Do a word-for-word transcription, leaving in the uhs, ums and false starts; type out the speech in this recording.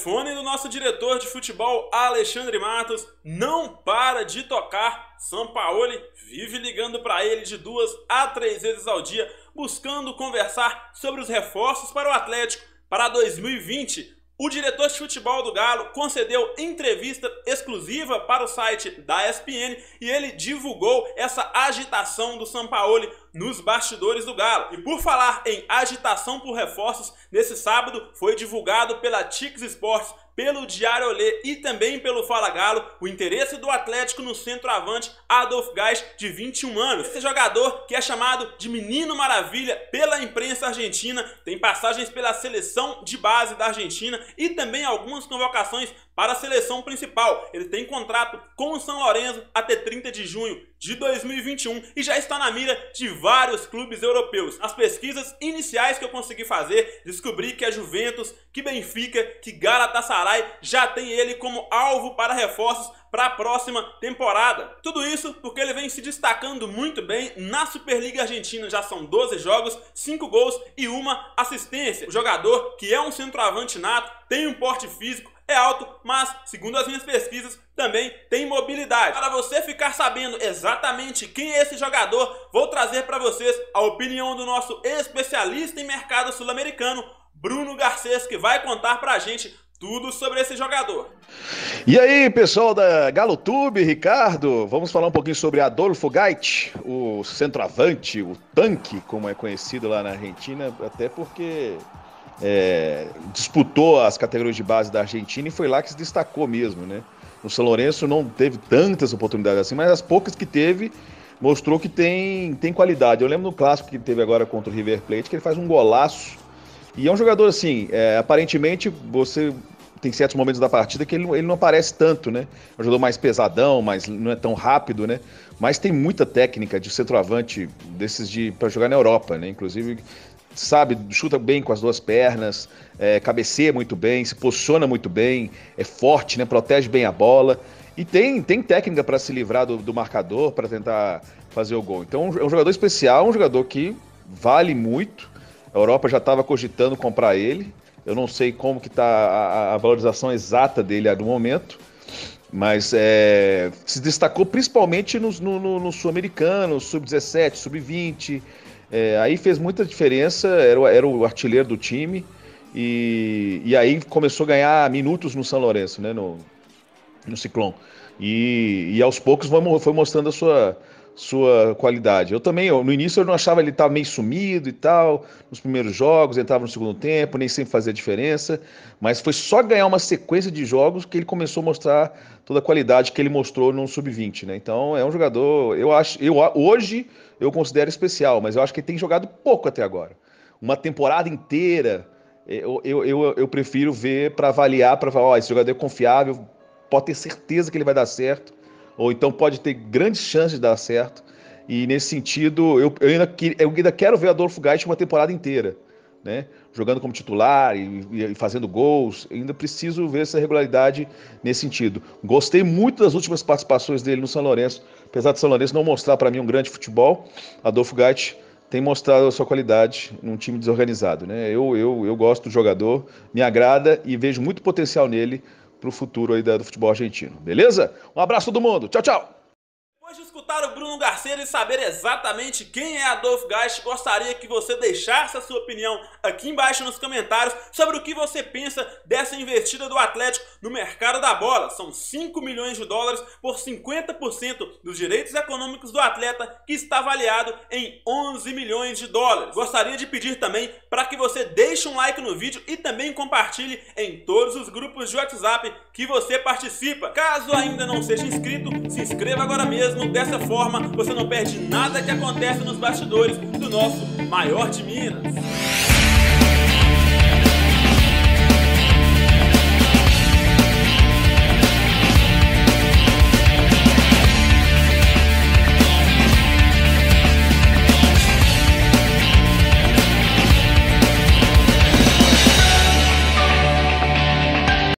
telefone do nosso diretor de futebol, Alexandre Matos, não para de tocar. Sampaoli vive ligando para ele de duas a três vezes ao dia, buscando conversar sobre os reforços para o Atlético para dois mil e vinte. O diretor de futebol do Galo concedeu entrevista exclusiva para o site da E S P N e ele divulgou essa agitação do Sampaoli nos bastidores do Galo. E por falar em agitação por reforços, nesse sábado foi divulgado pela Tix Sports, pelo Diário Olé e também pelo Fala Galo o interesse do Atlético no centroavante Adolf Geis, de vinte e um anos. Esse jogador, que é chamado de Menino Maravilha pela imprensa argentina, tem passagens pela seleção de base da Argentina e também algumas convocações para a seleção principal. Ele tem contrato com o São Lourenço até trinta de junho de dois mil e vinte e um e já está na mira de vários clubes europeus. Nas pesquisas iniciais que eu consegui fazer, descobri que a Juventus, que Benfica, que Galatasaray já tem ele como alvo para reforços para a próxima temporada. Tudo isso porque ele vem se destacando muito bem na Superliga Argentina. Já são doze jogos, cinco gols e uma assistência. O jogador, que é um centroavante nato, tem um porte físico, é alto, mas, segundo as minhas pesquisas, também tem mobilidade. Para você ficar sabendo exatamente quem é esse jogador, vou trazer para vocês a opinião do nosso especialista em mercado sul-americano, Bruno Garcês, que vai contar pra gente tudo sobre esse jogador. E aí, pessoal da GaloTube, Ricardo, vamos falar um pouquinho sobre Adolfo Geis, o centroavante, o tanque, como é conhecido lá na Argentina, até porque é, disputou as categorias de base da Argentina e foi lá que se destacou mesmo, né? O São Lourenço não teve tantas oportunidades assim, mas as poucas que teve mostrou que tem, tem qualidade. Eu lembro no clássico que teve agora contra o River Plate, que ele faz um golaço. E é um jogador assim, é, aparentemente você tem certos momentos da partida que ele, ele não aparece tanto, né? É um jogador mais pesadão, mas não é tão rápido, né? Mas tem muita técnica de centroavante desses de para jogar na Europa, né? Inclusive, sabe, chuta bem com as duas pernas, é, cabeceia muito bem, se posiciona muito bem, é forte, né? Protege bem a bola e tem, tem técnica para se livrar do, do marcador, para tentar fazer o gol. Então é um jogador especial, um jogador que vale muito. A Europa já estava cogitando comprar ele. Eu não sei como que está a, a valorização exata dele no momento, mas é, se destacou principalmente no, no, no Sul-Americano, sub dezessete, sub vinte. É, aí fez muita diferença, era, era o artilheiro do time. E, e aí começou a ganhar minutos no São Lourenço, né, no, no Ciclone. E, e aos poucos foi, foi mostrando a sua... sua qualidade. Eu também, eu, no início eu não achava ele estava meio sumido e tal, nos primeiros jogos, entrava no segundo tempo, nem sempre fazia diferença, mas foi só ganhar uma sequência de jogos que ele começou a mostrar toda a qualidade que ele mostrou no sub vinte, né? Então é um jogador, eu acho, eu, hoje eu considero especial, mas eu acho que ele tem jogado pouco até agora. Uma temporada inteira, eu, eu, eu, eu prefiro ver para avaliar, para falar, ó, esse jogador é confiável, pode ter certeza que ele vai dar certo, ou então pode ter grandes chances de dar certo. E nesse sentido, eu, eu, ainda, eu ainda quero ver Adolfo Geis uma temporada inteira, né? Jogando como titular e, e fazendo gols. Eu ainda preciso ver essa regularidade nesse sentido. Gostei muito das últimas participações dele no São Lourenço. Apesar do São Lourenço não mostrar para mim um grande futebol, Adolfo Geis tem mostrado a sua qualidade num time desorganizado, né? Eu, eu, eu gosto do jogador, me agrada e vejo muito potencial nele para o futuro aí do futebol argentino. Beleza? Um abraço a todo mundo. Tchau, tchau. Depois de escutar o Bruno Garcês e saber exatamente quem é Adolfo Geis, gostaria que você deixasse a sua opinião aqui embaixo nos comentários sobre o que você pensa dessa investida do Atlético no mercado da bola. São cinco milhões de dólares por cinquenta por cento dos direitos econômicos do atleta, que está avaliado em onze milhões de dólares. Gostaria de pedir também para que você deixe um like no vídeo e também compartilhe em todos os grupos de WhatsApp que você participa. Caso ainda não seja inscrito, se inscreva agora mesmo. Dessa forma, você não perde nada que acontece nos bastidores do nosso maior de Minas.